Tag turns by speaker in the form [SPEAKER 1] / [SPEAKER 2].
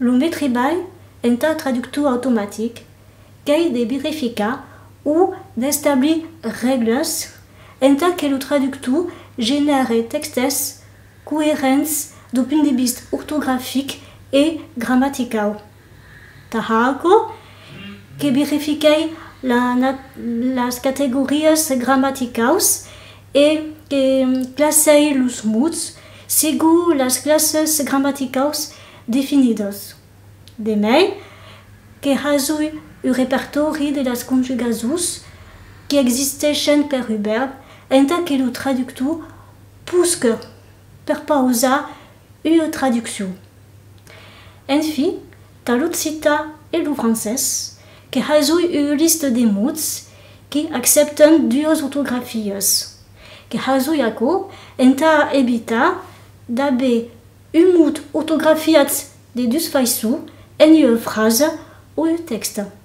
[SPEAKER 1] L'ometribal est un traducteur automatique qui aide de vérifier ou d'établir règles en tant que le traducteur génère textes cohérents du point de vue orthographique et grammatical. Tahago, que vérifie las catégories grammaticales et que classe les mots según las classes grammaticales definidas. De même, que résout le répertoire de las conjugações qui existent per verbe en tant que le traducteur busque per pausa une traduction. Enfin, t'as l'occitane et le français qui résout une liste de mots qui acceptent deux orthographies. Que résout yaco en éviter d'avoir un mot orthographié de deux façons en une phrase ou un texte.